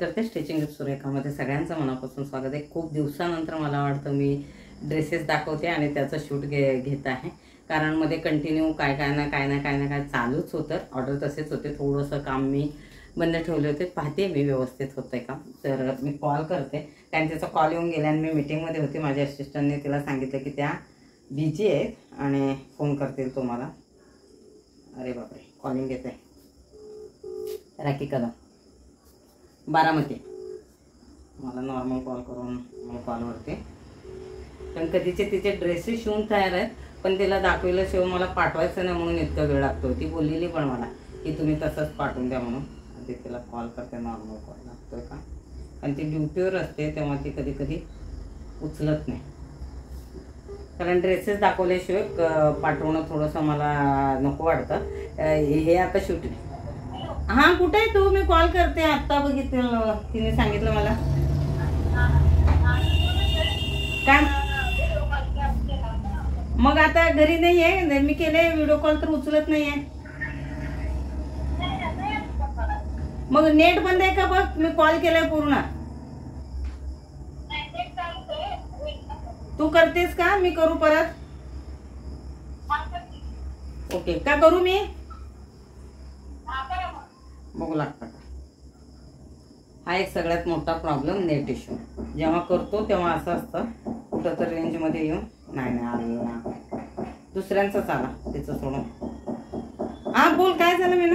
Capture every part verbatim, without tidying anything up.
करते stitching with सुरेखामध्ये सगळ्यांचं मनापासून स्वागत आहे। खूप दिवसानंतर मला वाटतं मी ड्रेसेस दाखवते आणि त्याचं शूट घे घेत आहे, कारण मध्ये कंटिन्यू काय काय ना काय ना काय ना काय चालूच होतं। ऑर्डर तसेच होते, थोडंसं काम मी बंद ठेवले होते, पाहते मी व्यवस्थित होतंय का। तर मी कॉल करते, कारण त्याचा कॉल येऊन गेला आणि मी मीटिंगमध्ये होते। माझ्या असिस्टंटने तिला सांगितलं की त्या बिझी आहेत आणि फोन करतील तुम्हाला। अरे बापरे, कॉलिंग येते। राखी कदम, बारामती, मला नॉर्मल कॉल करून कॉलवरती, पण कधीचे तिचे ड्रेसेस शिवून तयार आहेत, पण तिला दाखवलं शिवून मला पाठवायचं नाही म्हणून इतका वेळ लागतो। ती बोललेली पण मला की तुम्ही तसंच पाठवून द्या म्हणून। आधी तिला कॉल करते, नॉर्मल कॉल लागतोय का, आणि ती ड्युटीवर असते तेव्हा ती कधी कधी उचलत नाही, कारण ड्रेसेस दाखवल्याशिवाय पाठवणं थोडंसं मला नको वाटतं। हे आता शूटिंग, हां कुठे आहे तू? मी कॉल करते, आत्ता बघितलं तिने सांगितलं मला। काय मग आता घरी नाही आहे, मी केले व्हिडिओ कॉल तर उचलत नाही आहे। मग नेट बंद आहे का बघ, मी कॉल केलाय पूर्ण। तू करतेस का? मी करू परत? ओके, का करू मी? बघू लागतं का? हा एक सगळ्यात मोठा प्रॉब्लेम, नेट इश्यू। जेव्हा करतो तेव्हा असं असतं, कुठं तर रेंजमध्ये येऊन नाही नाही आलं ना, दुसऱ्यांचंच आला, तिचं सोडून। हा बोल, काय झालं मी ना?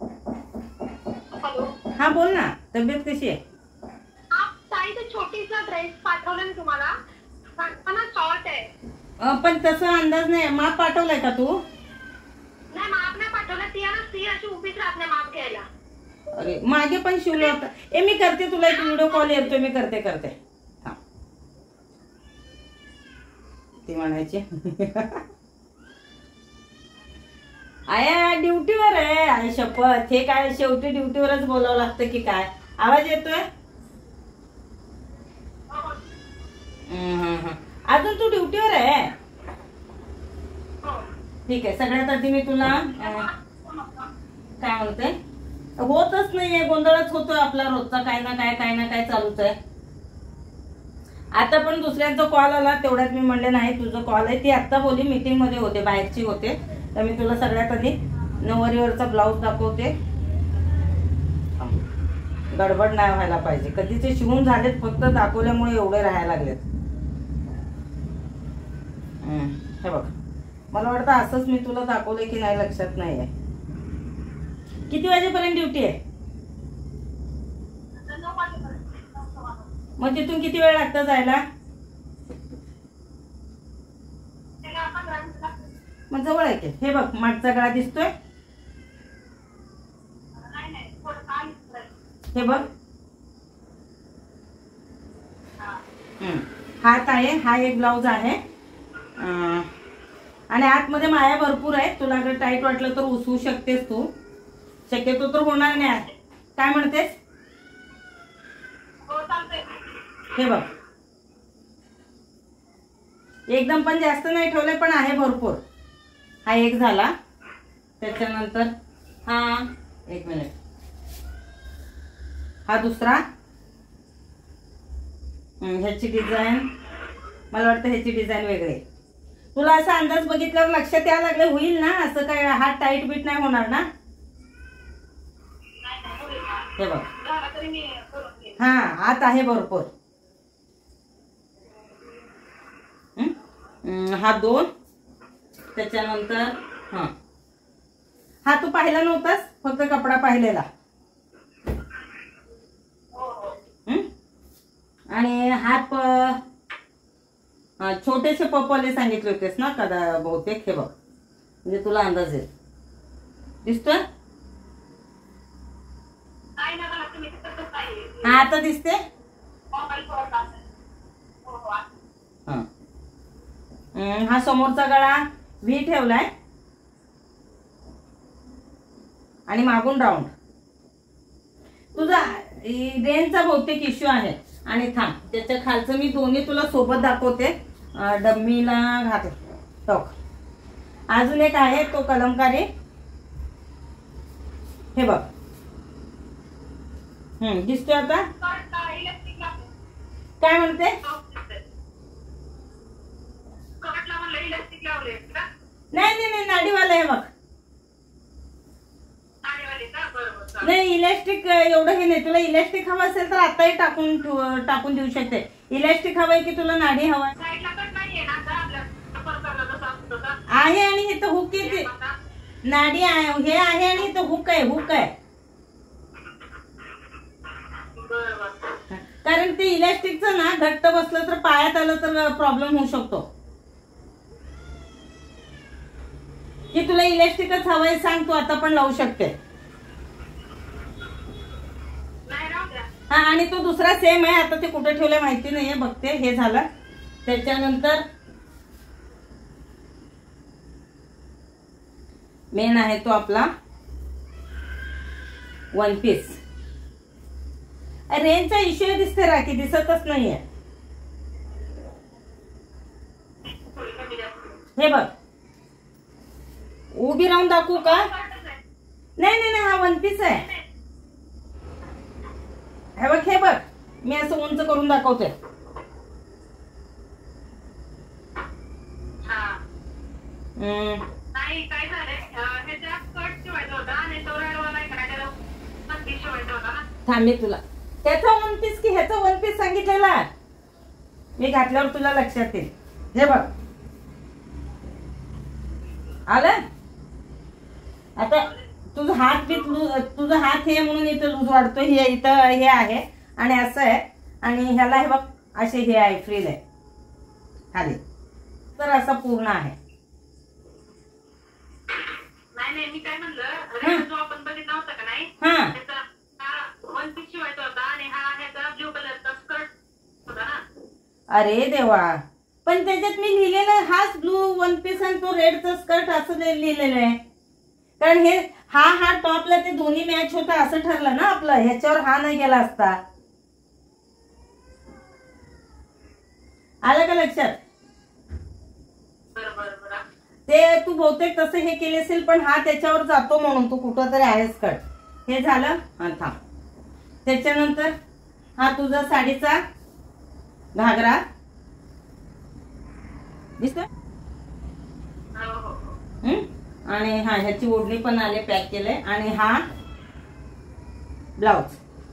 हा बोल ना, तब्येत कशी आहे? छोटीसा ड्रेस पाठवला ना तुम्हाला, शॉर्ट आहे पण तसा अंदाज नाही। माप पाठवलाय का तू? नाही, माप नाही पाठवला, ती ना ती अशी उभीच राहत नाही माप घ्यायला। अरे मागे पण शिवलं होतं। ए मी करते, तुला एक व्हिडिओ कॉल येतोय, मी करते करते हा। ती म्हणायची आया ड्युटीवर आहे, आई शपथ, हे काय शेवटी ड्युटीवरच बोलावं लागतं की काय? आवाज येतोय? अजून तू ड्युटीवर आहे? ठीक आहे। सगळ्यात आधी मी तुला काय म्हणते, होतच नाहीये, गोंधळच होतोय आपला रोजचा, काय ना काय काय ना काय चालूच आहे। आता पण दुसऱ्यांचा कॉल आला, तेवढ्यात मी म्हणले नाही तुझं कॉल आहे। ती आता बोली मीटिंग मध्ये होते, बाहेरची होते, तर मी तुला सगळ्यात आधी नऊवारीवरचा ब्लाऊज दाखवते। गडबड नाही व्हायला पाहिजे, कधीचे शिवून झालेत, फक्त दाखवल्यामुळे एवढे राहायला लागलेत। हे बघ, मला वाटतं असंच मी तुला दाखवलंय की नाही लक्षात नाहीये। किती वाजेपर्यंत ड्युटी आहे? मग तिथून किती वेळ लागतं जायला? मग जवळ आहे की। हे बघ, मागचा गळा दिसतोय, हे बघ, हात आहे, हा एक ब्लाऊज आहे, आणि आतमध्ये माया भरपूर आहे। तुला अगर टाईट वाटलं तर उसवू शकतेस तू, शक्यतो तर होणार नाही। काय म्हणतेस? हे बघ, एकदम पण जास्त नाही ठेवले, पण आहे भरपूर। हा एक झाला, त्याच्यानंतर हा, एक मिनिट, हा दुसरा, ह्याची डिझाईन, मला वाटतं ह्याची डिझाईन वेगळी। तुला असा अंदाज बघितल्यावर लक्षात यायला लागले होईल ना, असं काय हात टाईट बीट नाही होणार ना? हे बघ, हा आत आहे भरपूर। हा दोन, त्याच्यानंतर हा हा तू पाहिला नव्हतास, फक्त कपडा पाहिलेला। आणि हात छोटेसे पपले सांगितले होतेस ना कदा बहुतेक, हे बघ, म्हणजे तुला अंदाज येईल। दिसतोय? हा आता दिसते? हा समोरचा गळा व्ही ठेवलाय आणि मागून राऊंड। तुझा रेंजचा बहुतेक इश्यू आहे, आणि थांब, त्याच्या खालचं मी दोन्ही तुला सोबत दाखवते, डम्मीला घात टोक। अजून एक आहे तो कलमकारी, हे बघ, हम्म दिसतोय आता? स्कर्टला इलेक्ट्रिक लावले. काय म्हणते? स्कर्टला म्हणलं इलेक्ट्रिक लावले का? नाही नाही नाही नाडीवाला आहे बघ. साडीवाले का? बरोबर चालेल. नाही इलेक्ट्रिक एवढं हे नाही. तुला इलेक्ट्रिक हवं असेल तर आताही टाकून ठेव- टाकून देऊ शकते. इलेक्ट्रिक हवंय की तुला नाडी हवाय? साईडला कट नाहीये ना आता आपल्या परकरला जसं असतं तसं? आहे आणि हे तर हुक आहे. आता नाडी आहे हे आहे आणि इथं हुक आहे हुक आहे. बरोबर. कारण ते इलेक्ट्रिकचं ना घट्ट बसलं तर पायात आलं तर प्रॉब्लेम होऊ शकतो. की तुला इलेक्ट्रिकच हवंय सांग, तू आता पण लावू शकते. नाही राहू द्या. हा आणि तो दुसरा सेम आहे. आता ते कुठे ठेवलंय माहिती नाहीये, बघते. हे झालं. त्याच्यानंतर मेन आहे तो आपला वन पीस. रेंजचा इश्यू दिसते राखी, दिसतच नाहीये. हे बघ उभी राहून दाखवू का? नाही नाही नाही हा वन पीस आहे. हे बघ हे बघ मी असं उंच करून दाखवते. हम्म नाही काय झालंय ह्याच्या स्कर्ट शिवायचा होता आणि तो रेडवाला आहे का त्याला वन पीस शिवायचा होता ना. थांबे तुला त्याचा वन पीस की ह्याचा वन पीस सांगितलेला मी घातल्यावर तुला लक्षात येईल. हे बघ आलं. आता तुझा हात बी तुझा हात हे म्हणून इथं लूज वाढतो. हे इथं हे आहे आणि असं आहे आणि ह्याला हे बघ असे हे आहे फ्रील आहे खाली. तर असं पूर्ण आहे. नाही नाही मी काय म्हणलं जो आपण बघितला होता का नाही हा त्याचा वन पीस शिवायचा होता आणि हा ह्याचा ब्ल्यू कलरचा स्कर्ट होता ना. अरे देवा पण त्याच्यात मी लिहिलेलं हाच ब्लू वन पीस आणि तो रेडचा स्कर्ट असं लिहिलेलं आहे. कारण हे हा हा टॉपला ते दोन्ही मॅच होता असं ठरलं ना आपलं. ह्याच्यावर हा नाही गेला असता. आलं का लक्षात? बरोबर बरोबर. ते तू बहुतेक तसं हे केले असेल पण हा त्याच्यावर जातो म्हणून तू कुठं तरी आहे स्कर्ट. हे झालं. हा थांब. त्याच्यानंतर हा तुझा साडीचा घागरा दिसतोय. हो हो हम्म आणि हा ह्याची ओढणी पण आले पॅक केले आणि हा ब्लाउज.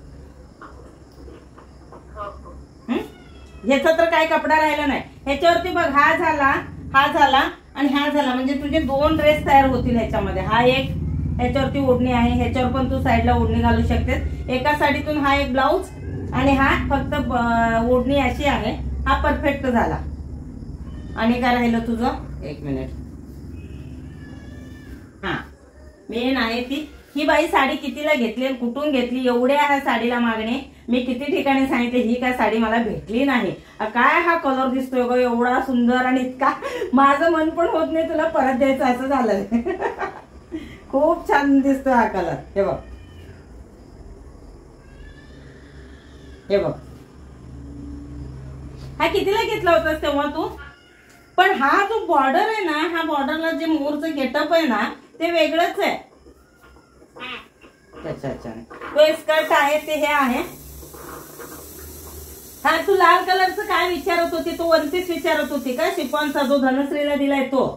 हम्म ह्याचा तर काय कपडा राहिला नाही. ह्याच्यावरती बघ हा झाला हा झाला आणि हा झाला म्हणजे तुझे दोन ड्रेस तयार होतील ह्याच्यामध्ये. हा एक ह्याच्यावरती ओढणी आहे ह्याच्यावर पण तू साईडला ओढणी घालू शकतेस. एका साडीतून हा एक ब्लाउज आणि हा फक्त ओढणी अशी आहे. हा परफेक्ट झाला. आणि काय राहिलं तुझं एक मिनिट. हा मेन आहे ती ही बाई साडी कितीला घेतली कुठून घेतली एवढ्या ह्या साडीला मागणी. मी किती ठिकाणी सांगितले ही काय साडी मला भेटली नाही. काय हा कलर दिसतोय ग एवढा सुंदर आणि इतका माझं मन पण होत नाही तुला परत द्यायचं असं झालं. खूप छान दिसतोय हा कलर. हे बघ हे बघ हा कितीला घेतला होतास तेव्हा तू? पण हा जो बॉर्डर आहे ना हा बॉर्डरला जे मोरचं गेटअप आहे ना ते वेगळंच आहे. अच्छा अच्छा तो स्कर्ट आहे ते हे आहे. हा तू लाल कलरचं काय विचारत होती? तो वन पीस विचारत होती का? शिफॉनचा जो धनश्रीला दिलाय तो.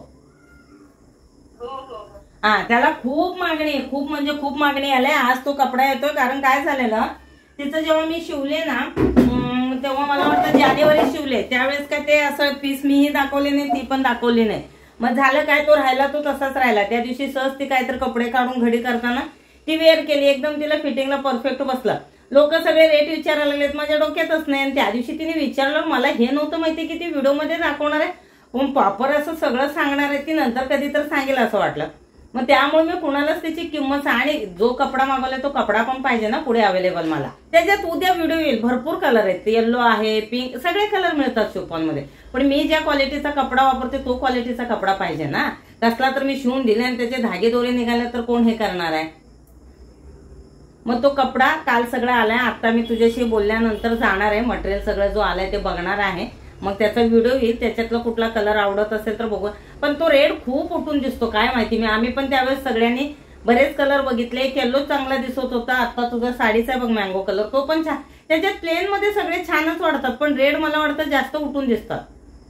हा त्याला खूप मागणी आहे. खूप म्हणजे खूप मागणी आली. आज तो कपडा येतोय कारण काय झालेलं तिचं जेव्हा मी शिवले ना तेव्हा मला वाटतं जानेवारी शिवले त्यावेळेस काय ते असं पीस मीही दाखवले नाही ती पण दाखवली नाही. मग झालं काय तो राहिला तो तसाच राहिला. त्या दिवशी सहज ती काहीतरी कपडे काढून घडी करताना ती वेअर केली एकदम तिला फिटिंगला परफेक्ट बसला. लोक सगळे रेट विचारायला लागलेत माझ्या डोक्यातच नाही. आणि त्या दिवशी तिने विचारलं मला हे नव्हतं माहिती की ती व्हिडिओ मध्ये दाखवणार आहे पण प्रॉपर असं सगळं सांगणार आहे ती नंतर कधी तर सांगेल असं वाटलं. मग त्यामुळे मी कुणालाच त्याची किंमत आणि जो कपडा मागवला तो कपडा पण पाहिजे ना पुढे अवेलेबल मला. त्याच्यात उद्या व्हिडिओ येईल. भरपूर कलर आहेत. येल्लो आहे पिंक सगळे कलर मिळतात शिफॉन मध्ये. पण मी ज्या क्वालिटीचा कपडा वापरते तो क्वालिटीचा कपडा पाहिजे ना. कसला तर मी शिवून दिले आणि त्याचे धागे दोरे निघाले तर कोण हे करणार आहे. मग तो कपडा काल सगळं आलाय. आता मी तुझ्याशी बोलल्यानंतर जाणार आहे मटेरियल सगळं जो आलाय ते बघणार आहे. मग त्याचा व्हिडिओ येईल. त्याच्यातला कुठला कलर आवडत असेल तर बघू. पण तो रेड खूप उठून दिसतो काय माहिती. मी आम्ही पण त्यावेळेस सगळ्यांनी बरेच कलर बघितले. एक येल्लो चांगला दिसत होता, आता तुझा साडीचा आहे बघ मँगो कलर, तो पण छान. त्याच्यात प्लेन मध्ये सगळे छानच वाटतात, पण रेड मला वाटतं जास्त उठून दिसतात.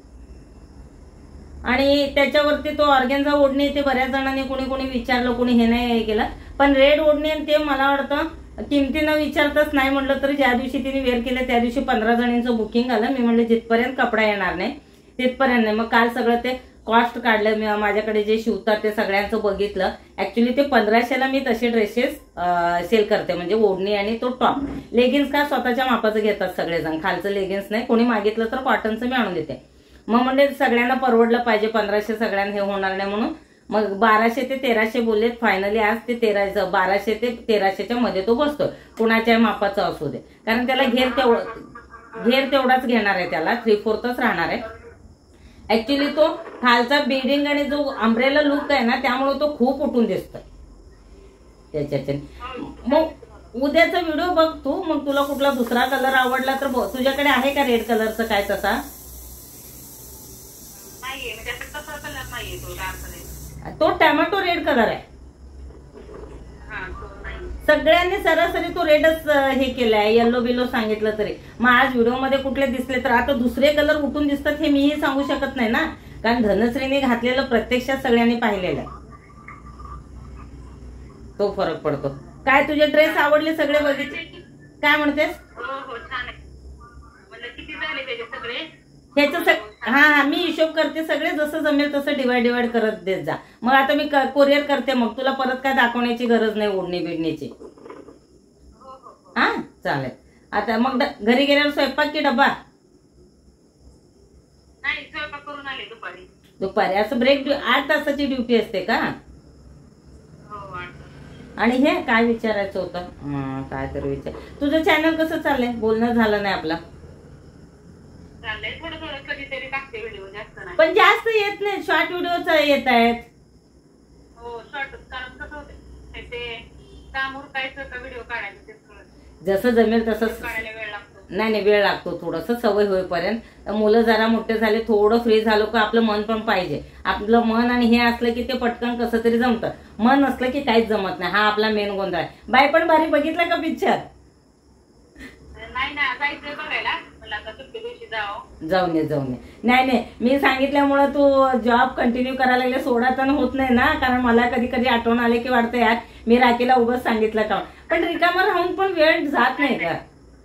आणि त्याच्यावरती तो ऑर्गेन्झा ओढणी ते बऱ्याच जणांनी कोणी कोणी विचारलं, कोणी हे नाही केलं, पण रेड ओढणी ते मला वाटतं किमतीनं विचारतच नाही म्हटलं तरी ज्या दिवशी तिने वेअर केलं त्या दिवशी पंधरा जणांचं बुकिंग आलं. मी म्हणलं जिथपर्यंत कपडा येणार नाही तिथपर्यंत नाही. मग काल सगळं ते कॉस्ट काढलं, मी माझ्याकडे जे शिवतात ते सगळ्यांचं बघितलं. ऍक्च्युली ते पंधराशेला मी तसे ड्रेसेस सेल करते, म्हणजे ओढणी आणि तो टॉप. लेगिन्स का स्वतःच्या मापाचं घेतात सगळेजण, खालचं लेगिन्स नाही. कोणी मागितलं तर कॉटनचं मी आणून देते. मग म्हणजे सगळ्यांना परवडलं पाहिजे, पंधराशे सगळ्यांना हे होणार नाही म्हणून मग बाराशे ते तेराशे बोललेत. फायनली आज ते तेराशे बाराशे ते तेराशेच्या मध्ये तो बसतोय, कुणाच्या मापाचा असू दे, कारण त्याला घेर तेवढं घेर तेवढाच घेणार आहे, त्याला थ्री फोर्थच राहणार आहे. ऍक्च्युली तो खालचा बेडिंग आणि जो अम्ब्रेला लुक आहे ना त्यामुळे तो खूप उठून दिसतोय त्याच्याचे. मग उद्याचा व्हिडिओ बघ तू, मग तुला कुठला दुसरा कलर आवडला तर तुझ्याकडे आहे का रेड कलरचा काय तसा? तो टॅमॅटो रेड कलर आहे. सगळ्यांनी सरासरी तो रेडच हे केलाय, येल्लो बिलो सांगितलं तरी. मग आज व्हिडिओ मध्ये कुठले दिसले तर आता दुसरे कलर उठून दिसतात हे मीही सांगू शकत नाही ना, कारण धनश्रीने घातलेलं प्रत्यक्षात सगळ्यांनी पाहिलेलं आहे, तो फरक पडतो. काय तुझे ड्रेस आवडले सगळे बघितले? काय म्हणतेस? ह्याचं हा हा मी हिशोब करते, सगळे जसं जमेल तसं डिवाइड डिवाइड करत देत जा. मग आता मी कोरिअर करते, मग तुला परत काय दाखवण्याची गरज नाही ओढणी बिडणीची. हा चालेल. आता मग घरी गेल्यावर स्वयंपाक की डबा? दुपारी दुपारी असं ब्रेक आठ तासाची ड्युटी असते का? आणि हे काय विचारायचं होतं, काय तरी विचार. तुझं चॅनल कसं चाललंय? बोलणं झालं नाही आपला. थोडं थोडं कधीतरी टाकते व्हिडिओ, जास्त नाही. पण जास्त येत नाही, शॉर्ट व्हिडिओ येत आहेत. हो शॉर्टच, कारण कसं होते ते काम उरकायचं का व्हिडिओ काढायचं ते थोडं जसं जमेल तसं काढायला वेळ लागतो. नाही नाही वेळ लागतो थोडस सवय होईपर्यंत. मुलं जरा मोठे झाले, थोडं फ्री झालो का आपलं मन पण पाहिजे. आपलं मन आणि हे असलं की ते पटकन कसं तरी जमतं, मन असलं की काहीच जमत नाही. हा आपला मेन गोंधळ आहे. बाय पण भारी बघितला का पिक्चर? नाही ना, जायचं बघायला, जाऊन ये जाऊन ये. नाही नाही मी सांगितल्यामुळे तू जॉब कंटिन्यू करायला लागले, सोडा तर होत नाही ना, कारण मला कधी कधी आठवण आले की वाटतं यार मी राखीला उगाच सांगितलं का. पण रिकामा राहून पण वेळ जात नाही का?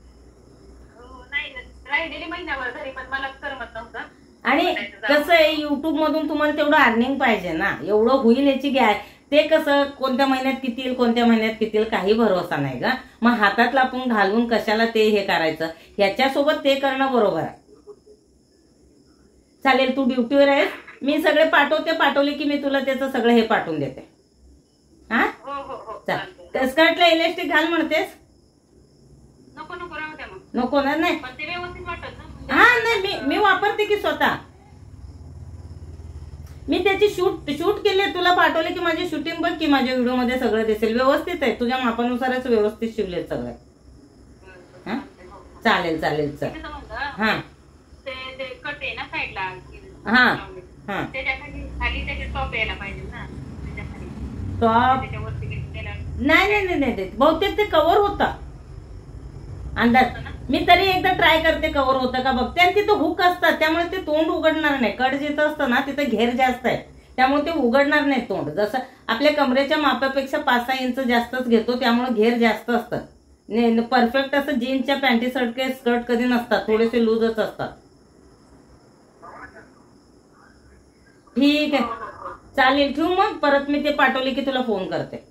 आणि कसं आहे युट्यूब मधून तुम्हाला तेवढं अर्निंग पाहिजे ना, एवढं होईल याची गॅस. ते कसं कोणत्या महिन्यात किती येईल कोणत्या महिन्यात किती येईल काही भरोसा नाही का. मग हातातला आपण घालून कशाला ते हे करायचं, ह्याच्यासोबत ते करणं बरोबर आहे. चालेल, तू ड्युटीवर आहेस, मी सगळे पाठवते, पाठवले की मी तुला त्याचं सगळं हे पाठवून देते. हा चालेल. स्कर्टला इलेस्टिक घाल म्हणतेस? नको नको नको ना. नाही हा नाही मी मी वापरते की स्वतः. मी त्याची शूट शूट केले, तुला पाठवले की माझी शूटिंग बघ की माझ्या व्हिडिओ मध्ये सगळं दिसेल. व्यवस्थित आहे, तुझ्या मापानुसारच व्यवस्थित शिवले सगळं. हा चालेल चालेल चल. हा हा हा टॉप नाही नाही नाही बहुतेक ते कव्हर होता अंदाज. मी तरी एकदा ट्राय करते कव्हर होतं का बघते. आणि तिथं हुक असतात त्यामुळे ते तोंड उघडणार नाही. कट जिथं असतं ना तिथं घेर जास्त आहे त्यामुळे ते उघडणार नाही तोंड. जसं आपल्या कमरेच्या मापापेक्षा पाच सहा इंच जास्तच घेतो त्यामुळे घेर जास्त असतात. परफेक्ट असं जीन्सच्या पॅन्टी शर्ट के स्कर्ट कधी नसतात, थोडेसे लूजच असतात. ठीक आहे चालेल, ठेवू मग. परत मी ते पाठवले की तुला फोन करते.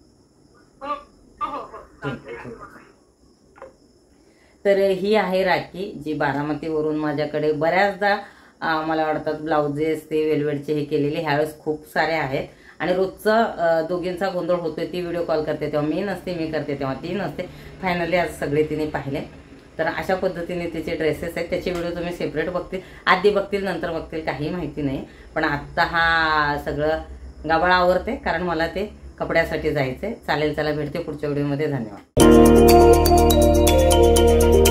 तर ही आहे राखी जी बारामतीवरून माझ्याकडे बऱ्याचदा मला वाटतात ब्लाउजेस ते वेलवेटचे हे केलेले ह्यावेळेस खूप सारे आहेत. आणि रोजचा दोघींचा गोंधळ होतोय. ती व्हिडिओ कॉल करते तेव्हा मी नसते, मी करते तेव्हा ती नसते. फायनली आज सगळे तिने पाहिले. तर अशा पद्धतीने तिचे ड्रेसेस आहेत. त्याचे व्हिडिओ तुम्ही सेपरेट बघतील, आधी बघतील नंतर बघतील काही माहिती नाही. पण आत्ता हा सगळं गाबाळा आवरते कारण मला ते कपड्यासाठी जायचंय. चालेल चला, भेटते पुढच्या व्हिडिओमध्ये. धन्यवाद.